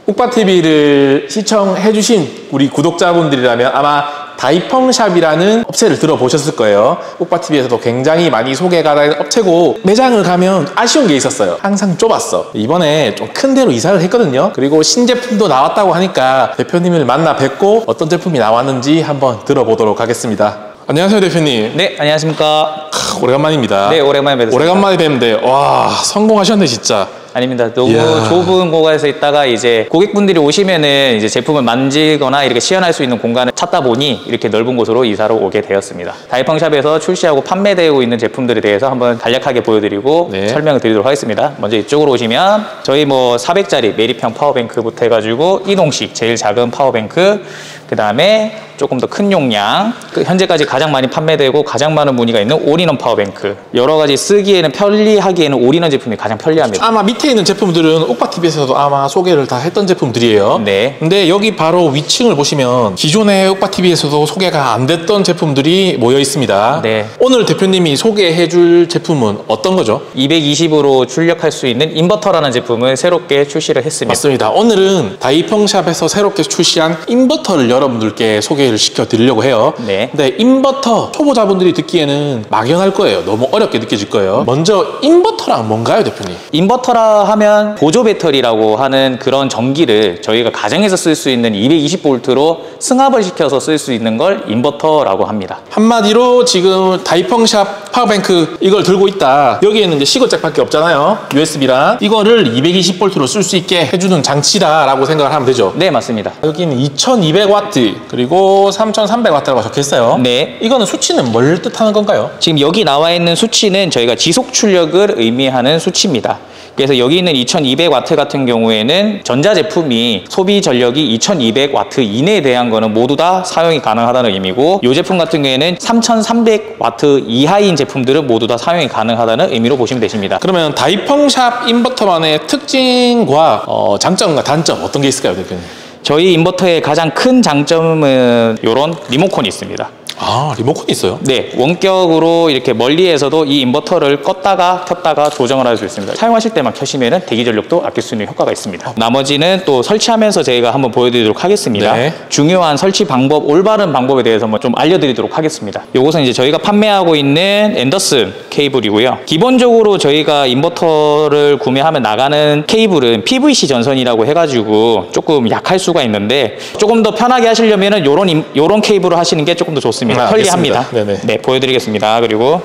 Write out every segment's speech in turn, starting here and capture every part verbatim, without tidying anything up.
옥바티비를 시청해주신 우리 구독자분들이라면 아마 다이펑샵이라는 업체를 들어보셨을 거예요. 옥바티비에서도 굉장히 많이 소개가 된 업체고, 매장을 가면 아쉬운 게 있었어요. 항상 좁았어. 이번에 좀 큰 데로 이사를 했거든요. 그리고 신제품도 나왔다고 하니까 대표님을 만나 뵙고 어떤 제품이 나왔는지 한번 들어보도록 하겠습니다. 안녕하세요, 대표님. 네, 안녕하십니까. 크, 오래간만입니다. 네, 오랜만에 뵙습니다. 오래간만에 뵙는데 와, 성공하셨네 진짜. 아닙니다. 너무 이야. 좁은 공간에서 있다가 이제 고객분들이 오시면은 이제 제품을 만지거나 이렇게 시연할 수 있는 공간을 찾다 보니 이렇게 넓은 곳으로 이사로 오게 되었습니다. 다이펑샵에서 출시하고 판매되고 있는 제품들에 대해서 한번 간략하게 보여드리고 네. 설명을 드리도록 하겠습니다. 먼저 이쪽으로 오시면 저희 뭐 사백짜리 메리평 파워뱅크부터 해가지고 이동식 제일 작은 파워뱅크, 그 다음에 조금 더 큰 용량, 현재까지 가장 많이 판매되고 가장 많은 문의가 있는 올인원 파워뱅크, 여러 가지 쓰기에는 편리하기에는 올인원 제품이 가장 편리합니다. 아마 밑에 있는 제품들은 옥바티비에서도 아마 소개를 다 했던 제품들이에요. 네. 근데 여기 바로 위층을 보시면 기존의 옥바티비에서도 소개가 안 됐던 제품들이 모여 있습니다. 네. 오늘 대표님이 소개해 줄 제품은 어떤 거죠? 이백이십으로 출력할 수 있는 인버터라는 제품을 새롭게 출시를 했습니다. 맞습니다. 오늘은 다이펑샵에서 새롭게 출시한 인버터를 여러분들께 소개를 시켜드리려고 해요. 네. 근데 인버터 초보자분들이 듣기에는 막연할 거예요. 너무 어렵게 느껴질 거예요. 먼저 인버터랑 뭔가요, 대표님? 인버터라 하면 보조 배터리라고 하는 그런 전기를 저희가 가정에서 쓸 수 있는 이백이십 볼트로 승합을 시켜서 쓸 수 있는 걸 인버터라고 합니다. 한마디로 지금 다이펑샵 파워뱅크 이걸 들고 있다. 여기에는 이제 시거잭밖에 없잖아요. 유에스비랑. 이거를 이백이십 볼트로 쓸 수 있게 해주는 장치다라고 생각을 하면 되죠. 네, 맞습니다. 여기는 이천이백 와트 그리고 삼천삼백 와트라고 적혀있어요. 네. 이거는 수치는 뭘 뜻하는 건가요? 지금 여기 나와 있는 수치는 저희가 지속 출력을 의미하는 수치입니다. 그래서 여기 있는 이천이백 와트 같은 경우에는 전자제품이 소비 전력이 이천이백 와트 이내에 대한 거는 모두 다 사용이 가능하다는 의미고, 이 제품 같은 경우에는 삼천삼백 와트 이하인 제품들은 모두 다 사용이 가능하다는 의미로 보시면 되십니다. 그러면 다이펑샵 인버터만의 특징과 어, 장점과 단점 어떤 게 있을까요, 대표님? 저희 인버터의 가장 큰 장점은 이런 리모컨이 있습니다. 아, 리모컨이 있어요? 네, 원격으로 이렇게 멀리에서도 이 인버터를 껐다가 켰다가 조정을 할 수 있습니다. 사용하실 때만 켜시면 대기 전력도 아낄 수 있는 효과가 있습니다. 나머지는 또 설치하면서 저희가 한번 보여드리도록 하겠습니다. 네. 중요한 설치 방법, 올바른 방법에 대해서 좀 알려드리도록 하겠습니다. 이것은 이제 저희가 판매하고 있는 앤더슨 케이블이고요. 기본적으로 저희가 인버터를 구매하면 나가는 케이블은 피브이씨 전선이라고 해가지고 조금 약할 수가 있는데, 조금 더 편하게 하시려면 이런 이런 케이블을 하시는 게 조금 더 좋습니다. 아, 편리합니다. 네네. 네, 보여드리겠습니다. 그리고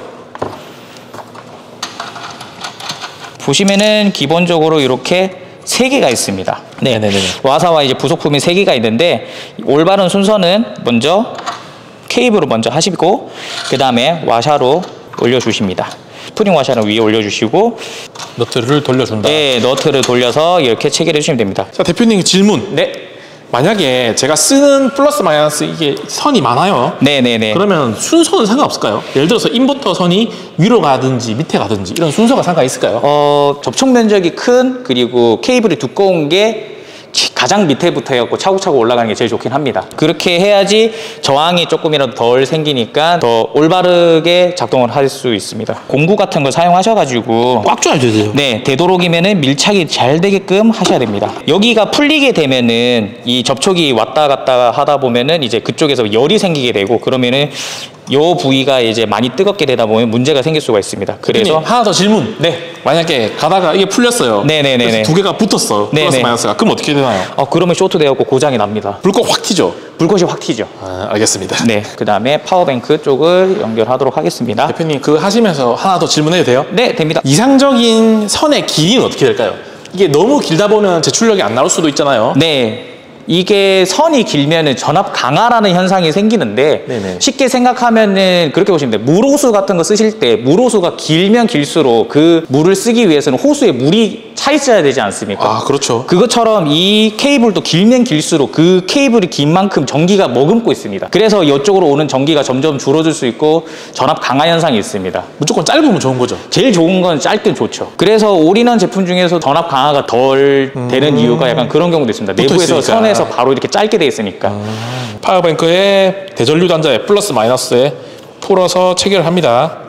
보시면은 기본적으로 이렇게 세 개가 있습니다. 네, 네네네. 와사와 이제 부속품이 세 개가 있는데, 올바른 순서는 먼저 케이블을 먼저 하시고 그 다음에 와샤로 올려주십니다. 스프링 와샤를 위에 올려주시고 너트를 돌려준다. 네, 너트를 돌려서 이렇게 체결해 주시면 됩니다. 자, 대표님 질문. 네. 만약에 제가 쓰는 플러스 마이너스 이게 선이 많아요. 네네네. 그러면 순서는 상관없을까요? 예를 들어서 인버터 선이 위로 가든지 밑에 가든지 이런 순서가 상관 있을까요? 어, 접촉 면적이 큰, 그리고 케이블이 두꺼운 게 가장 밑에부터 해갖고 차곡차곡 올라가는 게 제일 좋긴 합니다. 그렇게 해야지 저항이 조금이라도 덜 생기니까 더 올바르게 작동을 할 수 있습니다. 공구 같은 걸 사용하셔가지고 꽉 조여야 되세요. 네, 되도록이면은 밀착이 잘 되게끔 하셔야 됩니다. 여기가 풀리게 되면은 이 접촉이 왔다 갔다 하다 보면은 이제 그쪽에서 열이 생기게 되고, 그러면은 요 부위가 이제 많이 뜨겁게 되다 보면 문제가 생길 수가 있습니다. 그래서 하나 더 질문. 네. 만약에 가다가 이게 풀렸어요. 네네네네. 그래서 두 개가 붙었어. 네네. 플러스 마이너스가. 그럼 어떻게 되나요? 어, 그러면 쇼트 되었고 고장이 납니다. 불꽃 확 튀죠? 불꽃이 확 튀죠. 아, 알겠습니다. 네, 그 다음에 파워뱅크 쪽을 연결하도록 하겠습니다. 대표님 그거 하시면서 하나 더 질문해도 돼요? 네, 됩니다. 이상적인 선의 길이는 어떻게 될까요? 이게 너무 길다 보면 제출력이 안 나올 수도 있잖아요. 네. 이게 선이 길면은 전압 강화라는 현상이 생기는데, 네네. 쉽게 생각하면은 그렇게 보시면 돼요. 물호수 같은 거 쓰실 때 물호수가 길면 길수록 그 물을 쓰기 위해서는 호수에 물이 차 있어야 되지 않습니까? 아, 그렇죠. 그것처럼 이 케이블도 길면 길수록 그 케이블이 긴 만큼 전기가 머금고 있습니다. 그래서 이쪽으로 오는 전기가 점점 줄어들 수 있고 전압 강화 현상이 있습니다. 무조건 짧으면 좋은 거죠. 제일 좋은 건 짧긴 좋죠. 그래서 올인원 제품 중에서 전압 강화가 덜 되는 음... 이유가 약간 그런 경우도 있습니다. 내부에서 있으니까. 선에서 바로 이렇게 짧게 돼 있으니까. 음... 파워뱅크의 대전류 단자에 플러스 마이너스에 풀어서 체결을 합니다.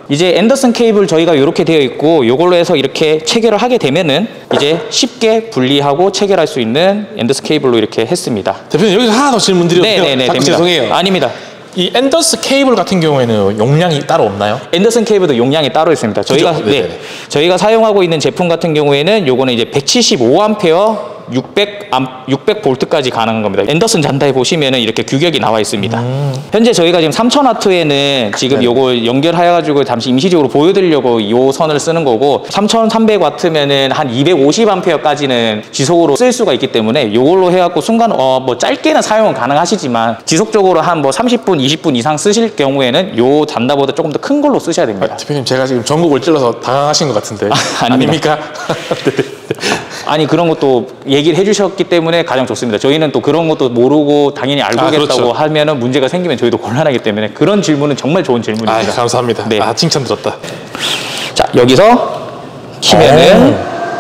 이제 앤더슨 케이블 저희가 이렇게 되어 있고 이걸로 해서 이렇게 체결을 하게 되면은 이제 쉽게 분리하고 체결할 수 있는 앤더슨 케이블로 이렇게 했습니다. 대표님 여기서 하나 더 질문 드려도 돼요? 네네네. 자꾸 됩니다. 죄송해요. 아닙니다. 이 앤더슨 케이블 같은 경우에는 용량이 따로 없나요? 앤더슨 케이블도 용량이 따로 있습니다. 저희가 그죠? 네, 네네네. 저희가 사용하고 있는 제품 같은 경우에는 요거는 이제 백칠십오 암페어 육백 암, 육백 볼트까지 가능한 겁니다. 앤더슨 잔다에 보시면은 이렇게 규격이 나와 있습니다. 음. 현재 저희가 지금 삼천 와트에는 지금 네. 요거 연결해가지고 잠시 임시적으로 보여드리려고 요 선을 쓰는 거고 삼천삼백 와트면은 한 이백오십 암페어까지는 지속으로 쓸 수가 있기 때문에 요걸로 해갖고 순간 어 뭐 짧게는 사용은 가능하시지만 지속적으로 한 뭐 삼십 분, 이십 분 이상 쓰실 경우에는 요 잔다보다 조금 더 큰 걸로 쓰셔야 됩니다. 아, 대표님 제가 지금 전국을 찔러서 당황하신 것 같은데 아, 아닙니까? 아니 그런 것도 얘기를 해주셨기 때문에 가장 좋습니다. 저희는 또 그런 것도 모르고 당연히 알고 아, 겠다고 그렇죠. 하면은 문제가 생기면 저희도 곤란하기 때문에 그런 질문은 정말 좋은 질문입니다. 아, 감사합니다. 네. 아, 칭찬 들었다. 자 여기서 키면은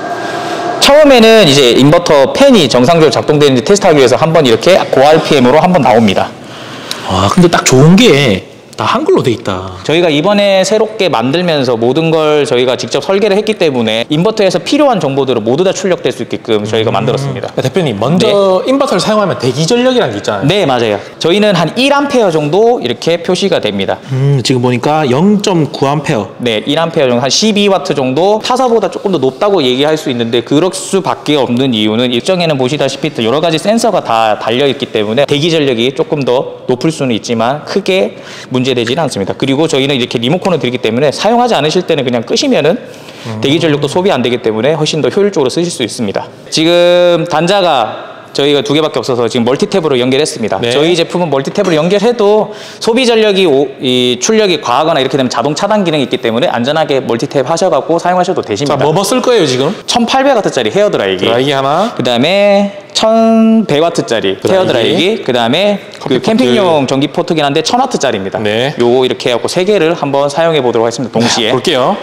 처음에는 이제 인버터 팬이 정상적으로 작동되는지 테스트하기 위해서 한번 이렇게 고알피엠으로 한번 나옵니다. 아, 근데 딱 좋은 게 다 한글로 돼 있다. 저희가 이번에 새롭게 만들면서 모든 걸 저희가 직접 설계를 했기 때문에 인버터에서 필요한 정보들을 모두 다 출력될 수 있게끔 저희가 만들었습니다. 아, 대표님 먼저 인버터를 사용하면 대기 전력이라는 게 있잖아요. 네, 맞아요. 저희는 한 일 암페어 정도 이렇게 표시가 됩니다. 음, 지금 보니까 영 점 구 암페어. 네, 일 암페어 정도, 한 십이 와트 정도 타사보다 조금 더 높다고 얘기할 수 있는데 그럴 수밖에 없는 이유는 일정에는 보시다시피 또 여러 가지 센서가 다 달려있기 때문에 대기 전력이 조금 더 높을 수는 있지만 크게 문제되지는 않습니다. 그리고 저희는 이렇게 리모컨을 드리기 때문에 사용하지 않으실 때는 그냥 끄시면은 대기 전력도 소비 안 되기 때문에 훨씬 더 효율적으로 쓰실 수 있습니다. 지금 단자가 저희가 두 개밖에 없어서 지금 멀티탭으로 연결했습니다. 네. 저희 제품은 멀티탭으로 연결해도 소비 전력이 오, 이 출력이 과하거나 이렇게 되면 자동 차단 기능이 있기 때문에 안전하게 멀티탭 하셔갖고 사용하셔도 자, 되십니다. 뭐 뭐 쓸 거예요 지금? 천팔백 와트짜리 헤어 드라이기, 드라이기 하나. 그 다음에 천백 와트짜리 드라이기. 헤어 드라이기, 그 다음에 그 커피 캠핑용 전기 포트긴 한데 천 와트짜리입니다. 네. 요거 이렇게 해갖고 세 개를 한번 사용해 보도록 하겠습니다. 동시에. 볼게요.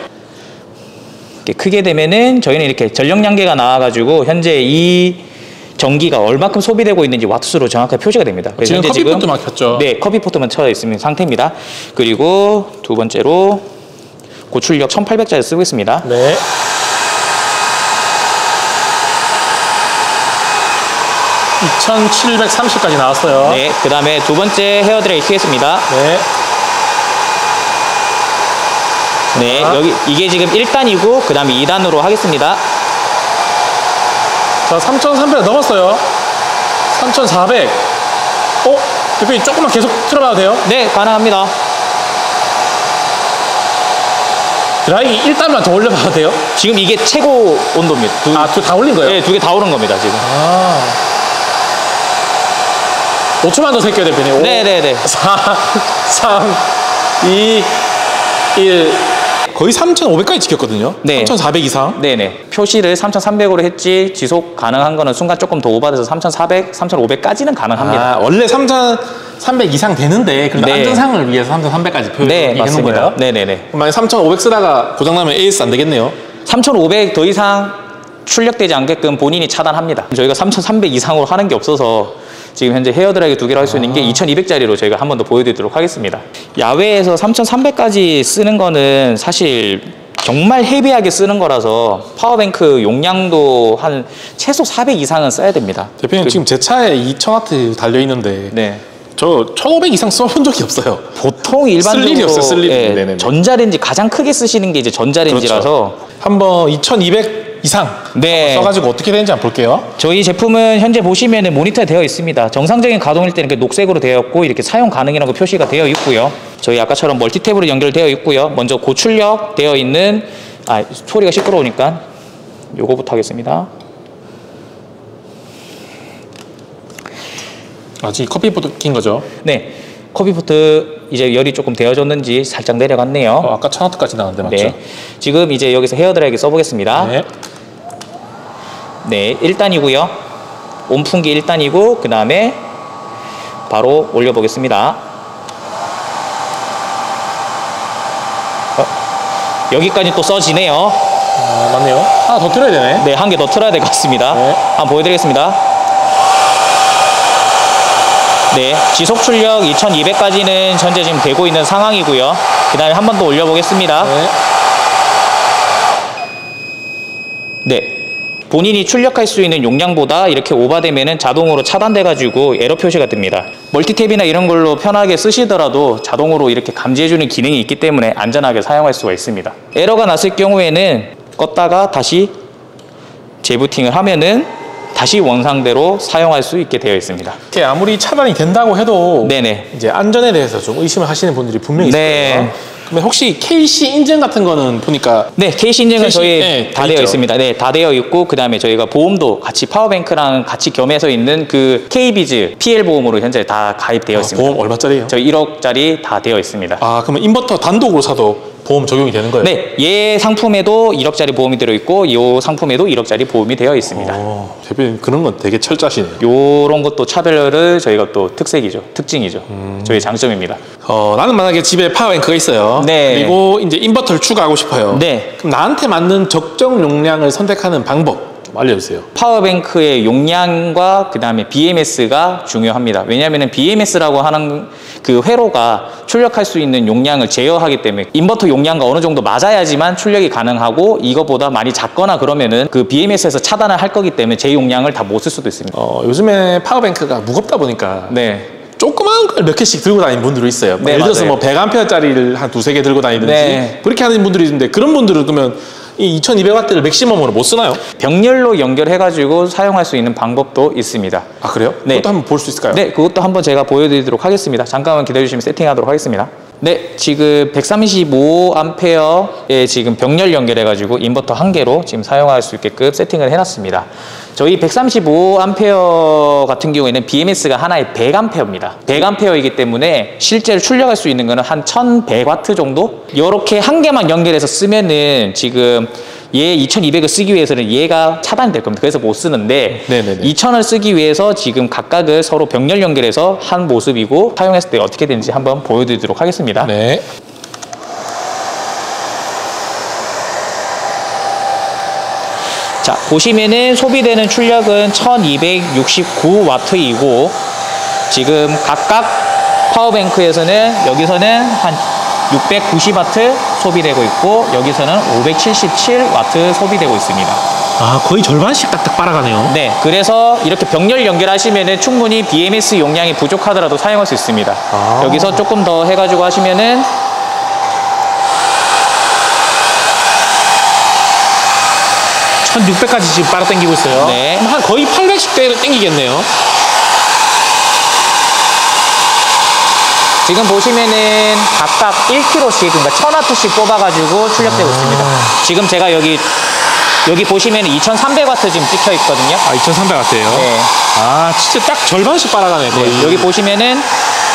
이렇게 크게 되면은 저희는 이렇게 전력 양계가 나와가지고 현재 이 전기가 얼마큼 소비되고 있는지 와트수로 정확하게 표시가 됩니다. 그래서 지금 현재 커피포트만 켰죠? 네, 커피포트만 쳐져 있는 상태입니다. 그리고 두 번째로 고출력 천팔백짜리 쓰고 있습니다. 네. 이천칠백삼십까지 나왔어요. 네, 그 다음에 두 번째 헤어드라이 켜겠습니다. 네. 네, 자. 여기 이게 지금 일 단이고 그 다음에 이 단으로 하겠습니다. 자, 삼천삼백 넘었어요. 삼천사백. 어? 대표님 조금만 계속 틀어봐도 돼요? 네, 가능합니다. 드라이기 일 단만 더 올려봐도 돼요? 지금 이게 최고 온도입니다. 두, 아, 두 다 올린 거예요? 네, 두 개 다 오른 겁니다, 지금. 아. 오 초만 더 셀게요, 대표님. 오, 네, 네, 네. 사, 삼, 이, 일. 거의 삼천오백까지 지켰거든요. 네. 삼천사백 이상. 네네. 표시를 삼천삼백으로 했지 지속 가능한 거는 순간 조금 더 오버돼서 삼천사백, 삼천오백까지는 가능합니다. 아, 원래 삼천삼백 이상 되는데 그래도 네. 안전상을 위해서 삼천삼백까지 네, 표현해놓은 맞습니다. 거예요? 네네네. 만약 삼천오백 쓰다가 고장나면 에이에스 안 되겠네요. 삼천오백 더 이상 출력되지 않게끔 본인이 차단합니다. 저희가 삼천삼백 이상으로 하는 게 없어서 지금 현재 헤어드라이기 두 개로 할 수 있는 게 이천이백짜리로 저희가 한 번 더 보여드리도록 하겠습니다. 야외에서 삼천삼백까지 쓰는 거는 사실 정말 헤비하게 쓰는 거라서 파워뱅크 용량도 한 최소 사백 이상은 써야 됩니다. 대표님 그, 지금 제 차에 이천 와트 달려있는데 네. 저 천오백 이상 써본 적이 없어요. 보통 일반적으로 쓸 일이 없어요, 쓸 일이. 예, 네네네. 전자레인지 가장 크게 쓰시는 게 이제 전자레인지라서 그렇죠. 한번 이천이백 이상 네. 써가지고 어떻게 되는지 한번 볼게요. 저희 제품은 현재 보시면은 모니터에 되어 있습니다. 정상적인 가동일 때는 이렇게 녹색으로 되어 있고 이렇게 사용 가능이라고 표시가 되어 있고요. 저희 아까처럼 멀티탭으로 연결되어 있고요. 먼저 고출력 되어 있는 아 소리가 시끄러우니까 요거부터 하겠습니다. 아직 커피포트 낀 거죠? 네, 커피포트 이제 열이 조금 데워졌는지 살짝 내려갔네요. 어, 아까 천 와트까지 나왔는데 맞죠? 네, 지금 이제 여기서 헤어드라이기 써보겠습니다. 네. 네, 일 단이고요. 온풍기 일 단이고 그 다음에 바로 올려보겠습니다. 어, 여기까지 또 써지네요. 아, 맞네요. 하나 더 틀어야 되네. 네, 한 개 더 틀어야 될 것 같습니다. 네. 한번 보여드리겠습니다. 네, 지속 출력 이천이백까지는 현재 지금 되고 있는 상황이고요. 그 다음에 한 번 더 올려보겠습니다. 네. 네. 본인이 출력할 수 있는 용량보다 이렇게 오버되면은 자동으로 차단돼가지고 에러 표시가 뜹니다. 멀티탭이나 이런 걸로 편하게 쓰시더라도 자동으로 이렇게 감지해주는 기능이 있기 때문에 안전하게 사용할 수가 있습니다. 에러가 났을 경우에는 껐다가 다시 재부팅을 하면은 다시 원상대로 사용할 수 있게 되어 있습니다. 이렇게 아무리 차단이 된다고 해도 네네. 이제 안전에 대해서 좀 의심을 하시는 분들이 분명히 있을 네. 거예요. 그러면 혹시 케이씨 인증 같은 거는 보니까 네, 케이씨 인증은 케이씨, 저희 네, 다 돼 되어 있죠. 있습니다. 네, 다 되어 있고 그 다음에 저희가 보험도 같이 파워뱅크랑 같이 겸해서 있는 그 케이비즈 피엘 보험으로 현재 다 가입되어 아, 있습니다. 보험 얼마짜리예요? 저희 일억짜리 다 되어 있습니다. 아 그러면 인버터 단독으로 사도 보험 적용이 되는 거예요? 네, 얘 상품에도 일억짜리 보험이 들어있고 이 상품에도 일억짜리 보험이 되어 있습니다. 어, 대표님 그런 건 되게 철자시네요. 요런 것도 차별을 저희가 또 특색이죠. 특징이죠. 음. 저희 장점입니다. 어, 나는 만약에 집에 파워뱅크가 있어요. 네. 그리고 이제 인버터를 추가하고 싶어요. 네. 그럼 나한테 맞는 적정 용량을 선택하는 방법 좀 알려주세요. 파워뱅크의 용량과 그 다음에 비엠에스가 중요합니다. 왜냐하면 비엠에스라고 하는 그 회로가 출력할 수 있는 용량을 제어하기 때문에 인버터 용량과 어느 정도 맞아야지만 출력이 가능하고 이것보다 많이 작거나 그러면은 그 비엠에스에서 차단을 할 거기 때문에 제 용량을 다 못 쓸 수도 있습니다. 어, 요즘에 파워뱅크가 무겁다 보니까 네. 조그만 걸 몇 개씩 들고 다니는 분들이 있어요. 네, 예를 들어서 맞아요. 뭐 백 앰페어짜리를 한 두세 개 들고 다니든지 네. 그렇게 하는 분들이 있는데 그런 분들은 그러면 이 이천이백 와트를 맥시멈으로 못 쓰나요? 병렬로 연결해가지고 사용할 수 있는 방법도 있습니다. 아 그래요? 네. 그것도 한번 볼 수 있을까요? 네, 그것도 한번 제가 보여드리도록 하겠습니다. 잠깐만 기다려주시면 세팅하도록 하겠습니다. 네, 지금 백삼십오 암페어에 지금 병렬 연결해가지고 인버터 한 개로 지금 사용할 수 있게끔 세팅을 해놨습니다. 저희 백삼십오 암페어 같은 경우에는 비엠에스가 하나에 백 암페어입니다. 백 암페어이기 때문에 실제로 출력할 수 있는 거는 한 천백 와트 정도? 이렇게 한 개만 연결해서 쓰면은 지금 얘 이천이백을 쓰기 위해서는 얘가 차단이 될 겁니다. 그래서 못 쓰는데 네네네. 이천을 쓰기 위해서 지금 각각을 서로 병렬 연결해서 한 모습이고 사용했을 때 어떻게 되는지 한번 보여드리도록 하겠습니다. 네. 자, 보시면은 소비되는 출력은 천이백육십구 와트이고 지금 각각 파워뱅크에서는 여기서는 한 육백구십 와트 소비되고 있고 여기서는 오백칠십칠 와트 소비되고 있습니다. 아 거의 절반씩 딱딱 빨아가네요. 네, 그래서 이렇게 병렬 연결하시면은 충분히 비엠에스 용량이 부족하더라도 사용할 수 있습니다. 아. 여기서 조금 더 해가지고 하시면은 천육백까지 지금 빨아 당기고 있어요. 네. 그럼 한 거의 팔백씩 대를 당기겠네요. 지금 보시면은 각각 일 킬로그램씩 그러니까 천 와트씩 뽑아가지고 출력되고 있습니다. 지금 제가 여기 여기 보시면 이천삼백 와트 지금 찍혀 있거든요. 아 이천삼백 와트예요. 네. 아 진짜 딱 절반씩 빨아가네 거의. 네, 여기 보시면은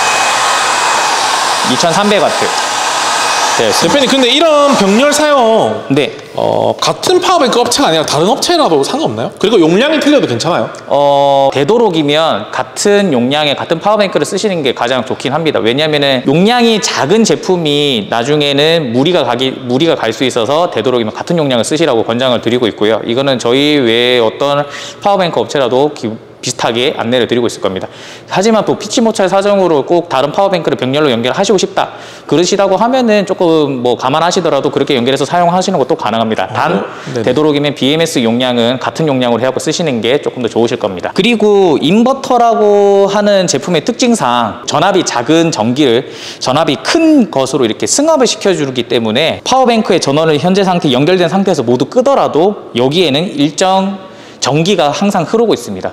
이천삼백 와트 되어 있습니다. 대표님 근데 이런 병렬 사용 네. 어, 같은 파워뱅크 업체가 아니라 다른 업체라도 상관없나요? 그리고 용량이 틀려도 괜찮아요? 어, 되도록이면 같은 용량의 같은 파워뱅크를 쓰시는 게 가장 좋긴 합니다. 왜냐면은 용량이 작은 제품이 나중에는 무리가 가기, 무리가 갈 수 있어서 되도록이면 같은 용량을 쓰시라고 권장을 드리고 있고요. 이거는 저희 외에 어떤 파워뱅크 업체라도 기, 비슷하게 안내를 드리고 있을 겁니다. 하지만 또 피치 모찰 사정으로 꼭 다른 파워뱅크를 병렬로 연결하시고 싶다 그러시다고 하면은 조금 뭐 감안하시더라도 그렇게 연결해서 사용하시는 것도 가능합니다. 단 네네. 되도록이면 비엠에스 용량은 같은 용량으로 해갖고 쓰시는 게 조금 더 좋으실 겁니다. 그리고 인버터라고 하는 제품의 특징상 전압이 작은 전기를 전압이 큰 것으로 이렇게 승합을 시켜주기 때문에 파워뱅크의 전원을 현재 상태 연결된 상태에서 모두 끄더라도 여기에는 일정 전기가 항상 흐르고 있습니다.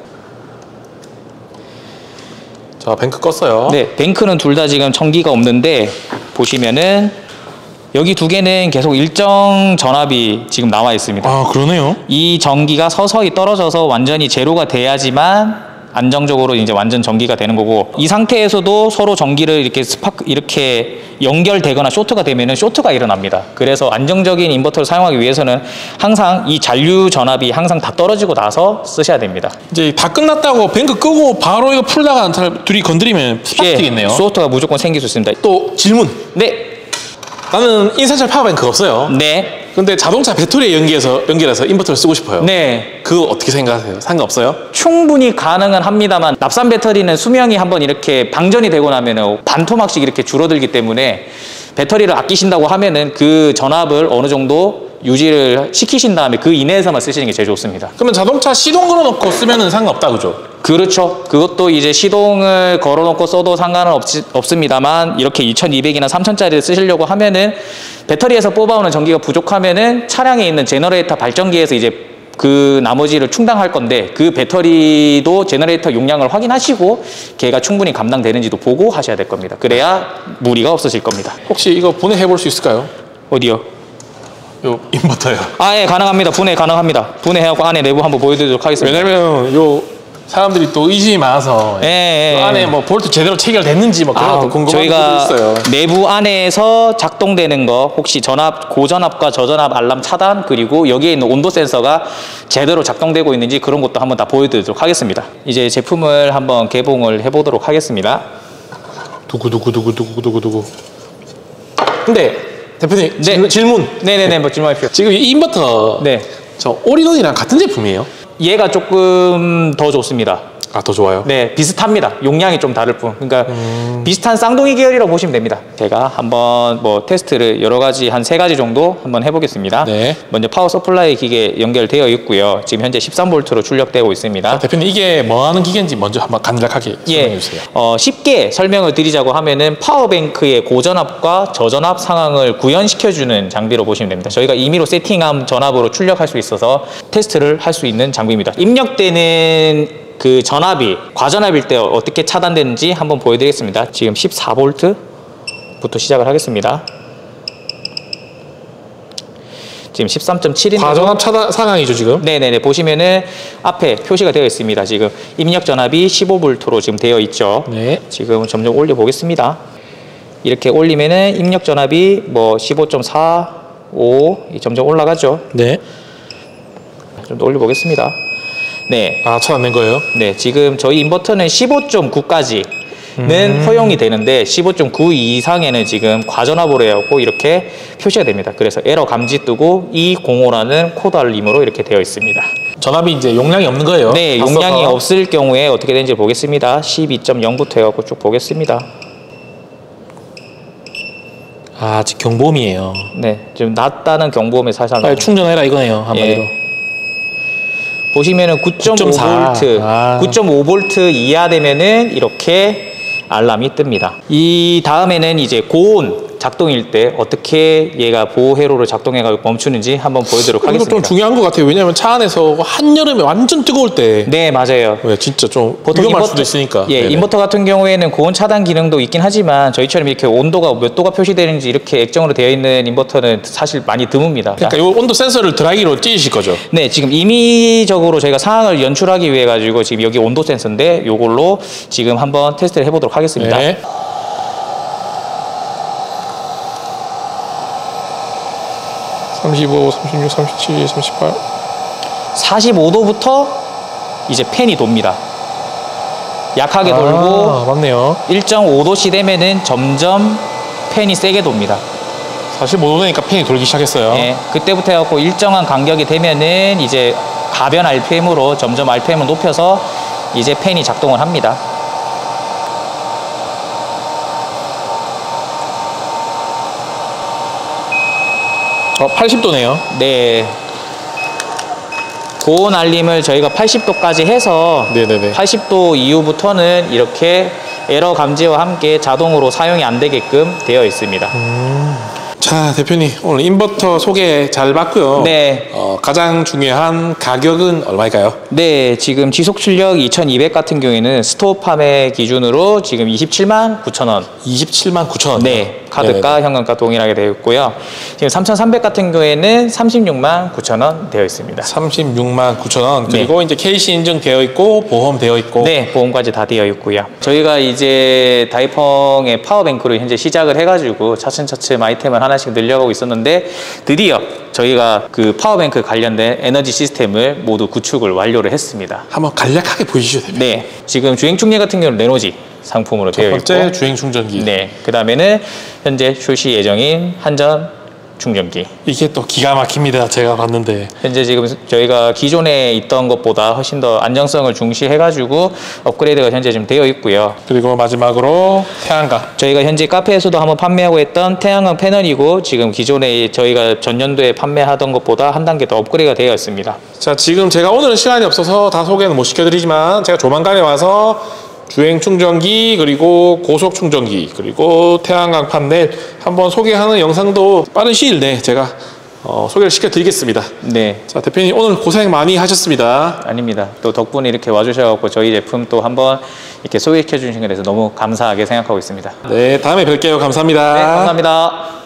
자 뱅크 껐어요. 네, 뱅크는 둘 다 지금 전기가 없는데 보시면은 여기 두 개는 계속 일정 전압이 지금 나와 있습니다. 아 그러네요. 이 전기가 서서히 떨어져서 완전히 제로가 돼야지만 안정적으로 이제 완전 전기가 되는 거고 이 상태에서도 서로 전기를 이렇게 스파크 이렇게 연결되거나 쇼트가 되면은 쇼트가 일어납니다. 그래서 안정적인 인버터를 사용하기 위해서는 항상 이 잔류 전압이 항상 다 떨어지고 나서 쓰셔야 됩니다. 이제 다 끝났다고 뱅크 끄고 바로 이거 풀다가 사람 둘이 건드리면 스파크 예, 되겠네요. 쇼트가 무조건 생길 수 있습니다. 또 질문. 네, 나는 인산철 파워뱅크가 없어요. 네. 근데 자동차 배터리에 연결해서 연결해서 인버터를 쓰고 싶어요. 네. 그거 어떻게 생각하세요? 상관없어요? 충분히 가능은 합니다만 납산 배터리는 수명이 한번 이렇게 방전이 되고 나면 반토막씩 이렇게 줄어들기 때문에 배터리를 아끼신다고 하면은 그 전압을 어느 정도 유지를 시키신 다음에 그 이내에서만 쓰시는 게 제일 좋습니다. 그러면 자동차 시동 걸어놓고 쓰면은 상관없다, 그죠? 그렇죠. 그것도 이제 시동을 걸어놓고 써도 상관은 없, 없습니다만 이렇게 이천이백이나 삼천짜리를 쓰시려고 하면은 배터리에서 뽑아오는 전기가 부족하면은 차량에 있는 제너레이터 발전기에서 이제 그 나머지를 충당할 건데 그 배터리도 제너레이터 용량을 확인하시고 걔가 충분히 감당되는지도 보고 하셔야 될 겁니다. 그래야 무리가 없어질 겁니다. 혹시 이거 분해해 볼 수 있을까요? 어디요? 요 인버터요. 아, 예, 가능합니다. 분해 가능합니다. 분해하고 안에 내부 한번 보여드리도록 하겠습니다. 왜냐면 요 사람들이 또 의심이 많아서 예, 예, 그 안에 예. 뭐 볼트 제대로 체결됐는지 뭐 그런 아, 것도 궁금한 저희가 분들도 있어요. 내부 안에서 작동되는 거 혹시 전압, 고전압과 저전압 알람 차단 그리고 여기에 있는 온도 센서가 제대로 작동되고 있는지 그런 것도 한번 다 보여드리도록 하겠습니다. 이제 제품을 한번 개봉을 해보도록 하겠습니다. 두구두구두구두구두구두구. 근데 대표님 네. 질- 질문. 네네네, 뭐 질문하십시오. 지금 이 인버터 네. 저 오리논이랑 같은 제품이에요? 얘가 조금 더 좋습니다. 아, 더 좋아요? 네, 비슷합니다. 용량이 좀 다를 뿐. 그러니까 음. 비슷한 쌍둥이 계열이라고 보시면 됩니다. 제가 한번 뭐 테스트를 여러 가지 한 세 가지 정도 한번 해보겠습니다. 네. 먼저 파워 서플라이 기계 연결되어 있고요. 지금 현재 십삼 볼트로 출력되고 있습니다. 아, 대표님 이게 뭐 하는 기계인지 먼저 한번 간략하게 설명해 예, 주세요. 어, 쉽게 설명을 드리자고 하면은 파워뱅크의 고전압과 저전압 상황을 구현시켜주는 장비로 보시면 됩니다. 저희가 임의로 세팅한 전압으로 출력할 수 있어서 테스트를 할 수 있는 장비입니다. 입력되는 그 전압이 과전압일 때 어떻게 차단되는지 한번 보여드리겠습니다. 지금 십사 볼트부터 시작을 하겠습니다. 지금 십삼 점 칠인데 과전압 차단 상황이죠 지금? 네네네, 보시면은 앞에 표시가 되어 있습니다. 지금 입력 전압이 십오 볼트로 지금 되어 있죠. 네. 지금 점점 올려 보겠습니다. 이렇게 올리면은 입력 전압이 뭐 십오 점 사오 점점 올라가죠. 네. 좀 더 올려 보겠습니다. 네. 아, 차단된 거예요? 네, 지금 저희 인버터는 십오 점 구까지는 는 허용이 되는데 십오 점 구 이상에는 지금 과전압으로 해갖고 이렇게 표시가 됩니다. 그래서 에러 감지 뜨고 이공오라는 코드 알림으로 이렇게 되어 있습니다. 전압이 이제 용량이 없는 거예요? 네, 다 용량이 써서. 없을 경우에 어떻게 되는지 보겠습니다. 십이 점 영부터 해갖고 쭉 보겠습니다. 아, 아직 경보음이에요. 네, 지금 낮다는 경보음에 살살 빨리 나옵니다. 충전해라 이거네요 한마디로. 예. 보시면은 구 점 오 구 점 사. 볼트, 아. 구 점 오 볼트 이하 되면은 이렇게 알람이 뜹니다. 이 다음에는 이제 고온 작동일 때 어떻게 얘가 보호 회로를 작동해가지고 멈추는지 한번 보여드리도록 이거 하겠습니다. 좀 중요한 것 같아요. 왜냐하면 차 안에서 한여름에 완전 뜨거울 때 네, 맞아요. 네, 진짜 좀 위험할 수도 있으니까. 예, 네네. 인버터 같은 경우에는 고온 차단 기능도 있긴 하지만 저희처럼 이렇게 온도가 몇 도가 표시되는지 이렇게 액정으로 되어 있는 인버터는 사실 많이 드뭅니다. 그러니까 이 온도 센서를 드라이기로 찌으실 거죠? 네, 지금 임의적으로 저희가 상황을 연출하기 위해 가지고 지금 여기 온도 센서인데 요걸로 지금 한번 테스트를 해보도록 하겠습니다. 네. 삼십오, 삼십육, 삼십칠, 삼십팔. 사십오 도부터 이제 팬이 돕니다. 약하게 돌고 아, 맞네요. 일 점 오 도씨 되면은 점점 팬이 세게 돕니다. 사십오 도 되니까 팬이 돌기 시작했어요. 예, 그때부터 해갖고 일정한 간격이 되면은 이제 가변 알피엠으로 점점 알피엠을 높여서 이제 팬이 작동을 합니다. 어, 팔십 도네요. 네. 고온 알림을 저희가 팔십 도까지 해서 네네네. 팔십 도 이후부터는 이렇게 에러 감지와 함께 자동으로 사용이 안 되게끔 되어 있습니다. 자, 대표님 오늘 인버터 소개 잘 봤고요. 네. 어, 가장 중요한 가격은 얼마일까요? 네, 지금 지속 출력 이천이백 같은 경우에는 스토어 판매 기준으로 지금 이십칠만 구천 원. 이십칠만 구천 원. 네, 카드가 현금가 동일하게 되어 있고요. 지금 삼천삼백 같은 경우에는 삼십육만 구천 원 되어 있습니다. 삼십육만 구천 원. 그리고 이제 케이씨 인증되어 있고 보험 되어 있고. 네, 보험까지 다 되어 있고요. 저희가 이제 다이펑의 파워뱅크로 현재 시작을 해가지고 차츰차츰 아이템을 하나씩 늘려가고 있었는데 드디어 저희가 그 파워뱅크 관련된 에너지 시스템을 모두 구축을 완료를 했습니다. 한번 간략하게 보여주시죠, 대표님. 네, 지금 주행 충전 같은 경우는 레노지 상품으로 첫 되어 번째 있고, 주행 충전기. 네, 그 다음에는 현재 출시 예정인 한전 충전기. 이게 또 기가 막힙니다. 제가 봤는데. 현재 지금 저희가 기존에 있던 것보다 훨씬 더 안정성을 중시해가지고 업그레이드가 현재 지금 되어 있고요. 그리고 마지막으로 태양광. 저희가 현재 카페에서도 한번 판매하고 있던 태양광 패널이고 지금 기존에 저희가 전년도에 판매하던 것보다 한 단계 더 업그레이드가 되어 있습니다. 자, 지금 제가 오늘은 시간이 없어서 다 소개는 못 시켜드리지만 제가 조만간에 와서 주행 충전기 그리고 고속 충전기 그리고 태양광 판넬 한번 소개하는 영상도 빠른 시일 내에 제가 어, 소개를 시켜드리겠습니다. 네. 자, 대표님 오늘 고생 많이 하셨습니다. 아닙니다. 또 덕분에 이렇게 와주셔서 저희 제품 또 한번 이렇게 소개시켜 주신 것에 대해서 너무 감사하게 생각하고 있습니다. 네, 다음에 뵐게요. 감사합니다. 네, 감사합니다.